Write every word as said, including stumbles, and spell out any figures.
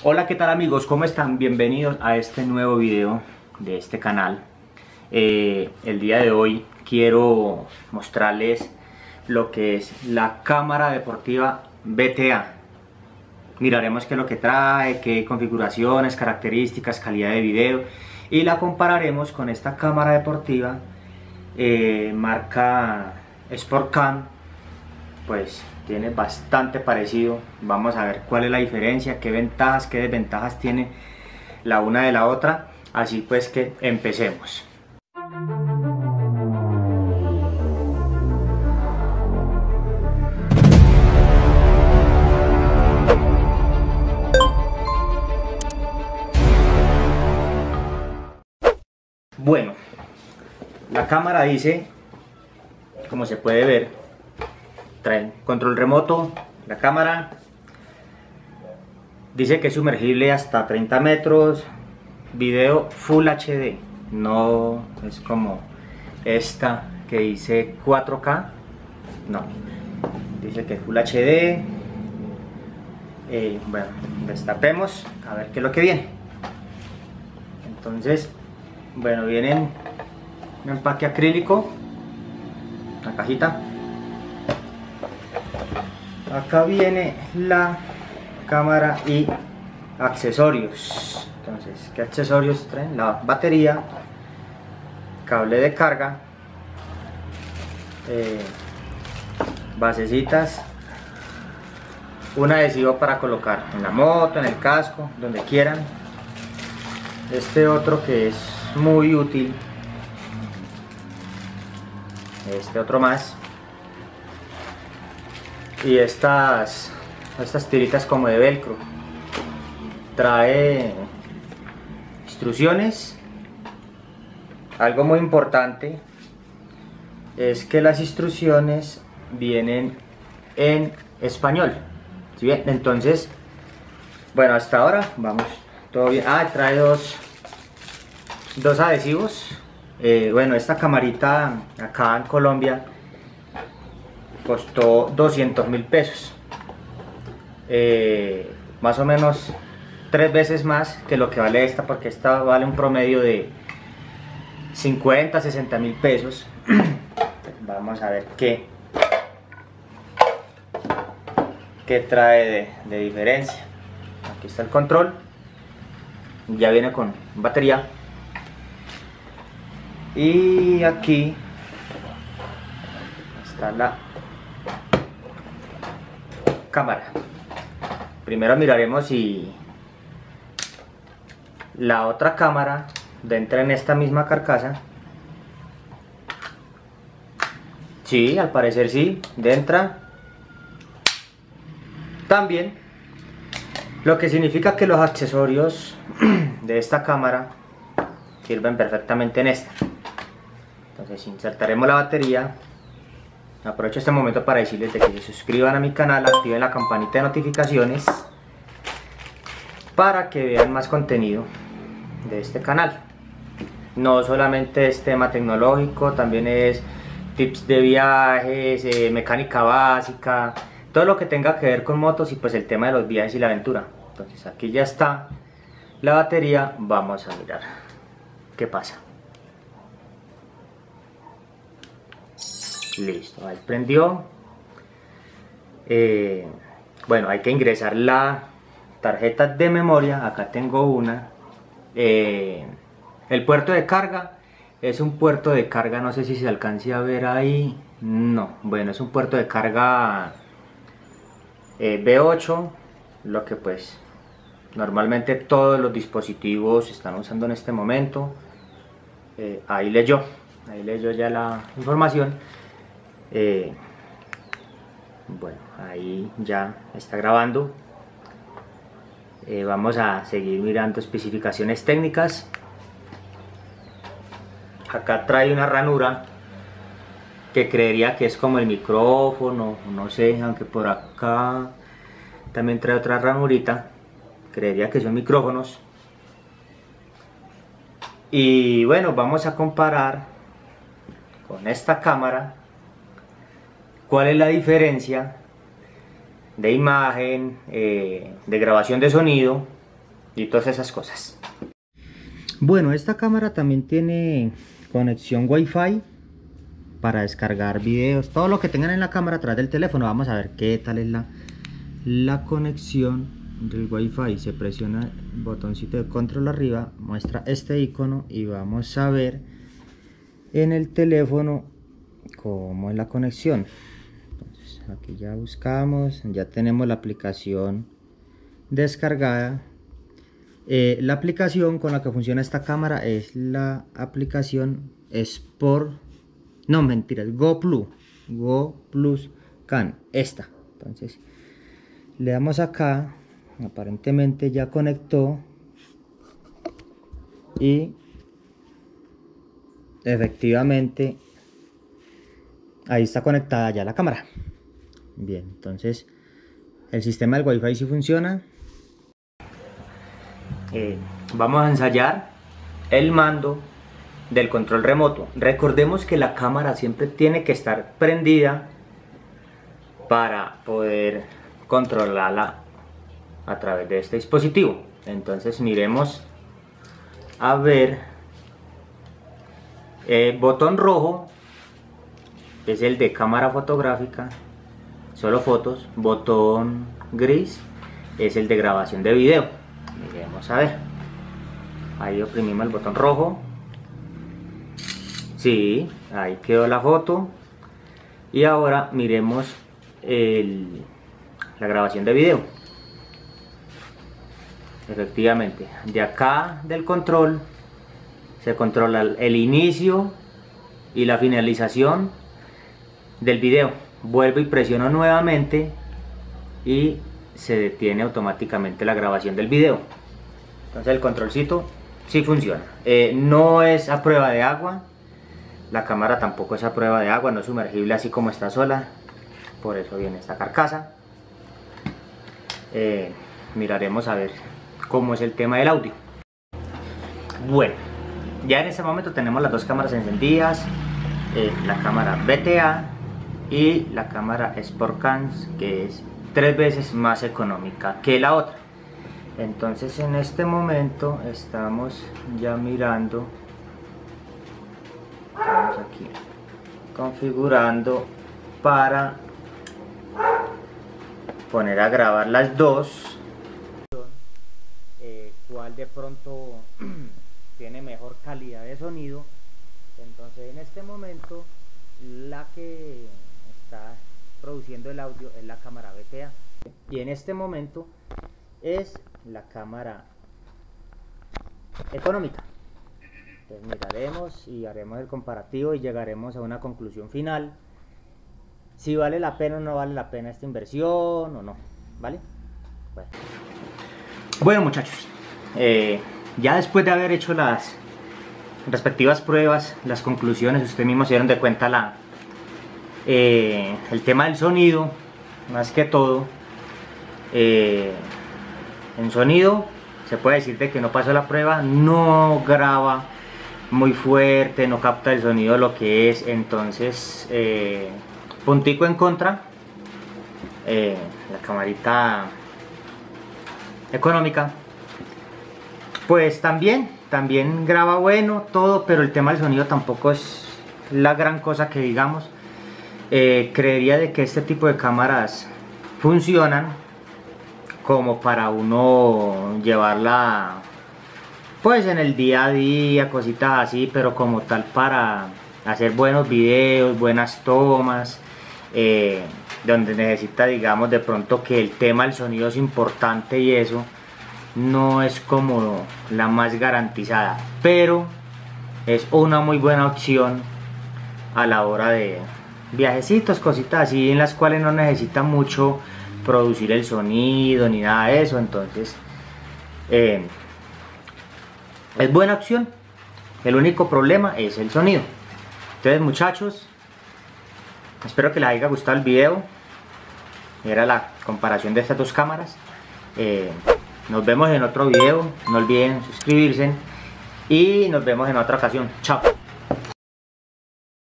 Hola, ¿qué tal amigos? ¿Cómo están? Bienvenidos a este nuevo video de este canal. Eh, el día de hoy quiero mostrarles lo que es la cámara deportiva B T A. Miraremos qué es lo que trae, qué configuraciones, características, calidad de video, y la compararemos con esta cámara deportiva eh, marca Sportcam. Pues tiene bastante parecido. Vamos a ver cuál es la diferencia, qué ventajas, qué desventajas tiene la una de la otra. Así pues que empecemos. Bueno, la cámara dice, como se puede ver, trae control remoto. La cámara dice que es sumergible hasta treinta metros, video Full H D, no es como esta que dice cuatro K, no, dice que es Full H D. Eh, bueno, destapemos a ver qué es lo que viene. Entonces, bueno, viene un empaque acrílico, la cajita. Acá viene la cámara y accesorios. Entonces, ¿qué accesorios traen? La batería, cable de carga, eh, basecitas, un adhesivo para colocar en la moto, en el casco, donde quieran. Este otro que es muy útil, este otro más. Y estas estas tiritas como de velcro. Trae instrucciones. Algo muy importante es que las instrucciones vienen en español. ¿Sí bien? Entonces, bueno, hasta ahora vamos todo bien. Ah, trae dos dos adhesivos. Eh, bueno, esta camarita acá en Colombia costó doscientos mil pesos, eh, más o menos tres veces más que lo que vale esta, porque esta vale un promedio de cincuenta, sesenta mil pesos. Vamos a ver qué, qué trae de, de diferencia. Aquí está el control, ya viene con batería, y aquí está la cámara. Primero miraremos si la otra cámara entra en esta misma carcasa. Sí, al parecer sí, entra también, lo que significa que los accesorios de esta cámara sirven perfectamente en esta. Entonces insertaremos la batería. Aprovecho este momento para decirles de que se suscriban a mi canal, activen la campanita de notificaciones para que vean más contenido de este canal. No solamente es tema tecnológico, también es tips de viajes, eh, mecánica básica, todo lo que tenga que ver con motos y pues el tema de los viajes y la aventura. Entonces aquí ya está la batería, vamos a mirar qué pasa. Listo, ahí prendió. Eh, bueno, hay que ingresar la tarjeta de memoria. Acá tengo una. Eh, el puerto de carga es un puerto de carga, no sé si se alcance a ver ahí. No, bueno, es un puerto de carga eh, B ocho, lo que pues normalmente todos los dispositivos están usando en este momento. Eh, ahí leyó, ahí leyó ya la información. Eh, bueno, ahí ya está grabando. Eh, vamos a seguir mirando especificaciones técnicas. Acá trae una ranura que creería que es como el micrófono, no sé, aunque por acá también trae otra ranurita, creería que son micrófonos. Y bueno, vamos a comparar con esta cámara cuál es la diferencia de imagen, eh, de grabación de sonido y todas esas cosas. Bueno, esta cámara también tiene conexión Wi-Fi para descargar videos, todo lo que tengan en la cámara a través del teléfono. Vamos a ver qué tal es la, la conexión del Wi-Fi. Se presiona el botoncito de control arriba, muestra este icono y vamos a ver en el teléfono cómo es la conexión. Entonces aquí ya buscamos, ya tenemos la aplicación descargada. Eh, la aplicación con la que funciona esta cámara es la aplicación Sport, no mentiras, GoPlus, GoPlus Can, esta. Entonces le damos acá, aparentemente ya conectó y efectivamente ahí está conectada ya la cámara. Bien, entonces el sistema del Wi-Fi sí funciona. Eh, vamos a ensayar el mando del control remoto. Recordemos que la cámara siempre tiene que estar prendida para poder controlarla a través de este dispositivo. Entonces miremos a ver, el botón rojo es el de cámara fotográfica, solo fotos. Botón gris es el de grabación de video. Miremos a ver, ahí oprimimos el botón rojo. Sí, ahí quedó la foto. Y ahora miremos el, la grabación de video. Efectivamente, de acá del control se controla el inicio y la finalización del video. Vuelvo y presiono nuevamente y se detiene automáticamente la grabación del video. Entonces el controlcito sí funciona. Eh, no es a prueba de agua, la cámara tampoco es a prueba de agua, no es sumergible así como está sola, por eso viene esta carcasa. Eh, miraremos a ver cómo es el tema del audio. Bueno, ya en este momento tenemos las dos cámaras encendidas, eh, la cámara V T A y la cámara SportCam, que es tres veces más económica que la otra. Entonces en este momento estamos ya mirando, estamos aquí configurando para poner a grabar las dos, eh, cuál de pronto tiene mejor calidad de sonido. Entonces en este momento la que está produciendo el audio es la cámara V T A y en este momento es la cámara económica. Entonces miraremos y haremos el comparativo y llegaremos a una conclusión final, si vale la pena o no vale la pena esta inversión o no, ¿vale? Bueno, bueno muchachos, eh, ya después de haber hecho las respectivas pruebas, las conclusiones, ustedes mismos se dieron de cuenta la Eh, el tema del sonido, más que todo. Eh, en sonido se puede decir de que no pasó la prueba, no graba muy fuerte, no capta el sonido lo que es. Entonces eh, puntico en contra, eh, la camarita económica pues también también graba bueno todo, pero el tema del sonido tampoco es la gran cosa que digamos. Eh, creería de que este tipo de cámaras funcionan como para uno llevarla pues en el día a día, cositas así, pero como tal para hacer buenos videos, buenas tomas, eh, donde necesita digamos de pronto que el tema del sonido es importante y eso no es como la más garantizada, pero es una muy buena opción a la hora de viajecitos, cositas así en las cuales no necesita mucho producir el sonido ni nada de eso. Entonces eh, es buena opción. El único problema es el sonido. Entonces muchachos, espero que les haya gustado el video. Era la comparación de estas dos cámaras. eh, nos vemos en otro video, no olviden suscribirse y nos vemos en otra ocasión. Chao.